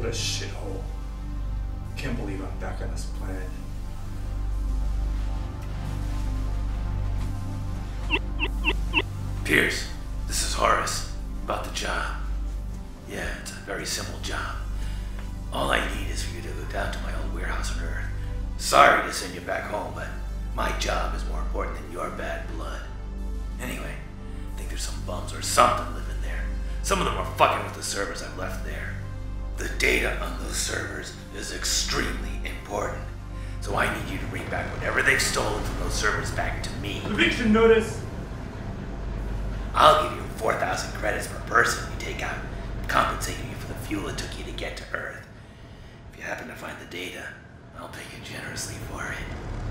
a shithole. Can't believe I'm back on this planet. Pierce, this is Horus. About the job. Yeah, it's a very simple job. All I need is for you to go down to my old warehouse on Earth. Sorry to send you back home, but my job is more important than your bad blood. Anyway, I think there's some bums or something living there. Some of them are fucking with the servers I've left there. The data on those servers is extremely important. So I need you to bring back whatever they've stolen from those servers back to me. Eviction notice! I'll give you 4,000 credits per person you take out, compensating you for the fuel it took you to get to Earth. If you happen to find the data, I'll pay you generously for it.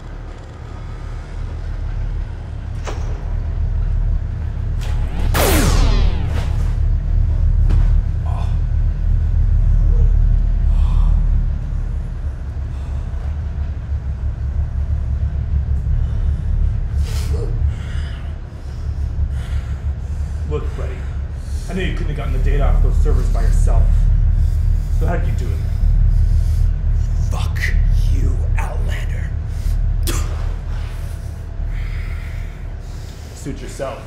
Look, buddy, I know you couldn't have gotten the data off those servers by yourself. So how'd you do it? Fuck you, Outlander. Suit yourself.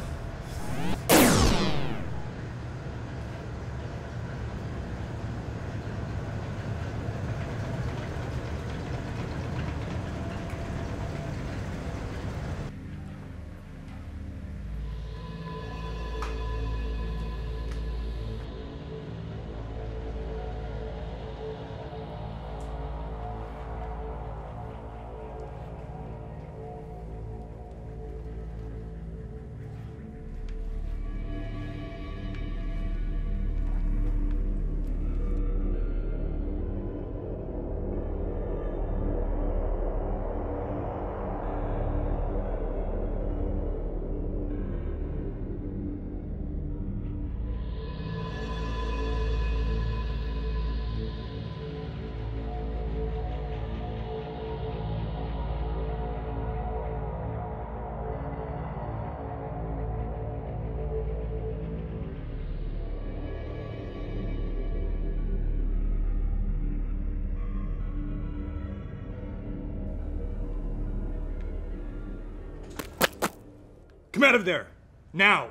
Come out of there! Now!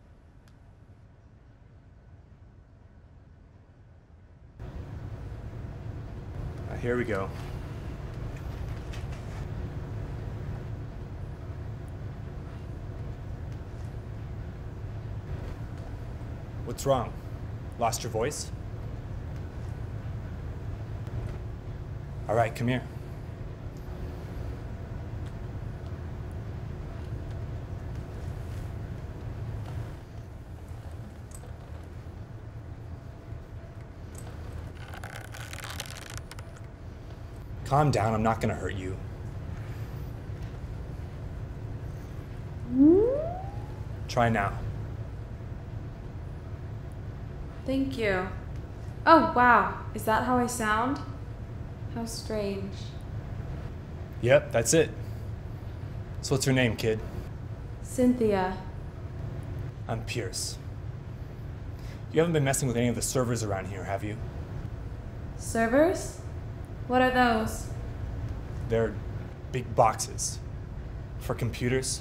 Here we go. What's wrong? Lost your voice? All right, come here. Calm down, I'm not gonna hurt you. Try now. Thank you. Oh, wow. Is that how I sound? How strange. Yep, that's it. So what's your name, kid? Cynthia. I'm Pierce. You haven't been messing with any of the servers around here, have you? Servers? What are those? They're big boxes. For computers.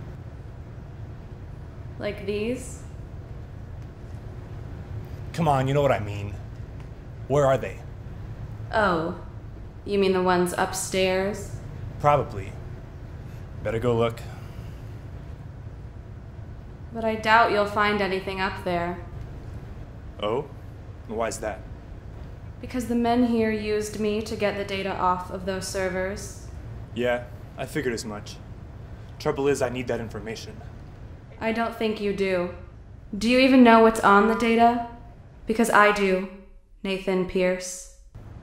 Like these? Come on, you know what I mean. Where are they? Oh, you mean the ones upstairs? Probably. Better go look. But I doubt you'll find anything up there. Oh? Why's that? Because the men here used me to get the data off of those servers. Yeah, I figured as much. Trouble is, I need that information. I don't think you do. Do you even know what's on the data? Because I do, Nathan Pierce.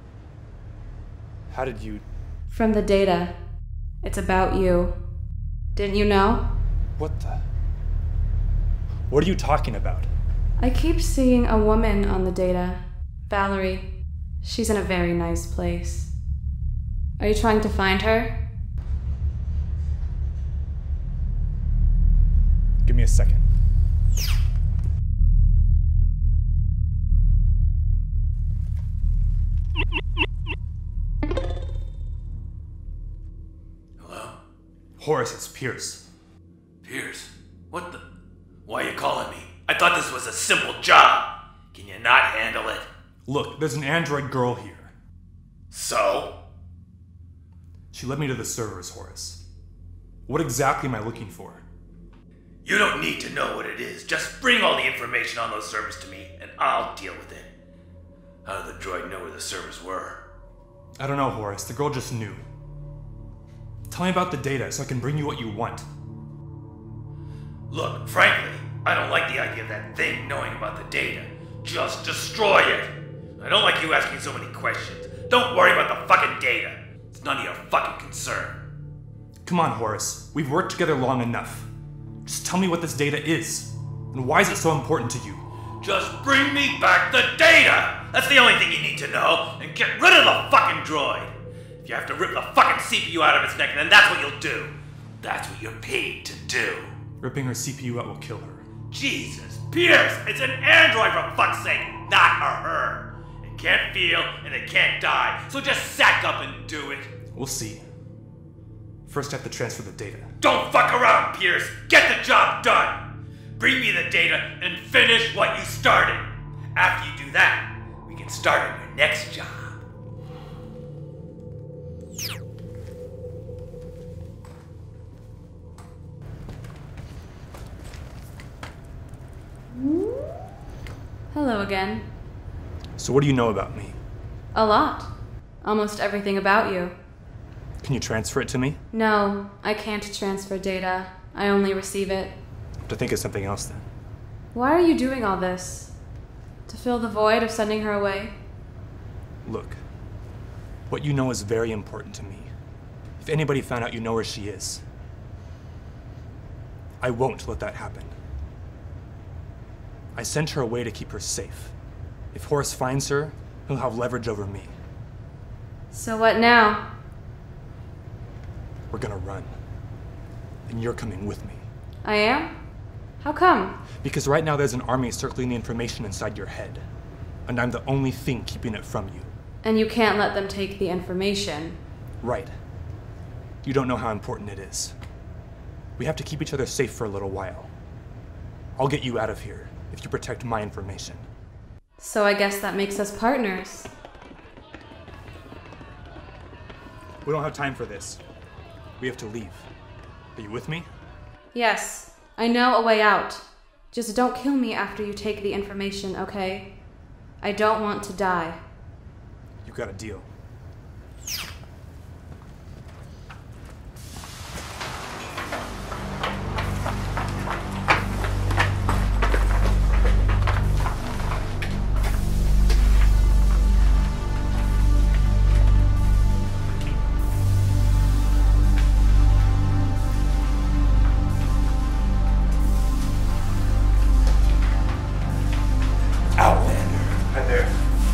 How did you... From the data. It's about you. Didn't you know? What the... What are you talking about? I keep seeing a woman on the data. Valerie. She's in a very nice place. Are you trying to find her? Give me a second. Hey, 'cause I... Horus, it's Pierce. Pierce? What the? Why are you calling me? I thought this was a simple job. Can you not handle it? Look, there's an android girl here. So? She led me to the servers, Horus. What exactly am I looking for? You don't need to know what it is. Just bring all the information on those servers to me, and I'll deal with it. How did the droid know where the servers were? I don't know, Horus. The girl just knew. Tell me about the data so I can bring you what you want. Look, frankly, I don't like the idea of that thing knowing about the data. Just destroy it. I don't like you asking so many questions. Don't worry about the fucking data. It's none of your fucking concern. Come on, Horus. We've worked together long enough. Just tell me what this data is. And why is it so important to you? Just bring me back the data! That's the only thing you need to know. And get rid of the fucking droid. If you have to rip the fucking CPU out of its neck, then that's what you'll do. That's what you're paid to do. Ripping her CPU out will kill her. Jesus, Pierce! It's an android for fuck's sake, not a her. It can't feel and it can't die, so just sack up and do it. We'll see. First I have to transfer the data. Don't fuck around, Pierce! Get the job done! Bring me the data and finish what you started. After you do that, we can start on your next job. Hello again. So what do you know about me? A lot. Almost everything about you. Can you transfer it to me? No, I can't transfer data. I only receive it. I have to think of something else then. Why are you doing all this? To fill the void of sending her away? Look, what you know is very important to me. If anybody found out you know where she is, I won't let that happen. I sent her away to keep her safe. If Horus finds her, he'll have leverage over me. So what now? We're gonna run. And you're coming with me. I am? How come? Because right now there's an army circling the information inside your head. And I'm the only thing keeping it from you. And you can't let them take the information. Right. You don't know how important it is. We have to keep each other safe for a little while. I'll get you out of here if you protect my information. So I guess that makes us partners. We don't have time for this. We have to leave. Are you with me? Yes, I know a way out. Just don't kill me after you take the information, okay? I don't want to die. You got a deal. Outlander. Hi there.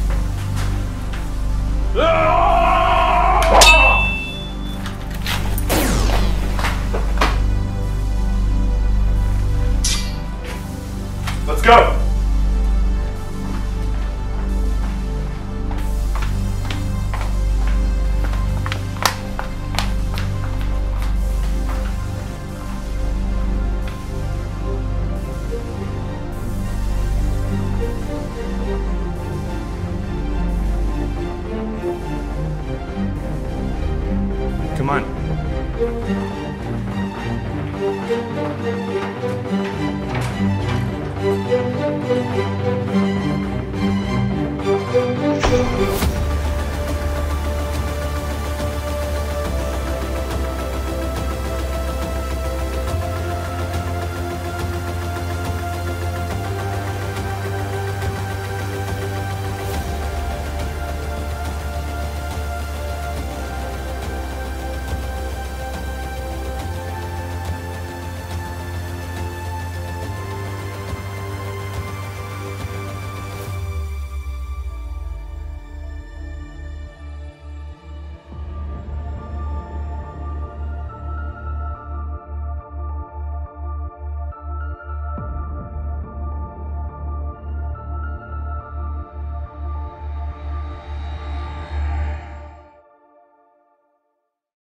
Let's go! Come on.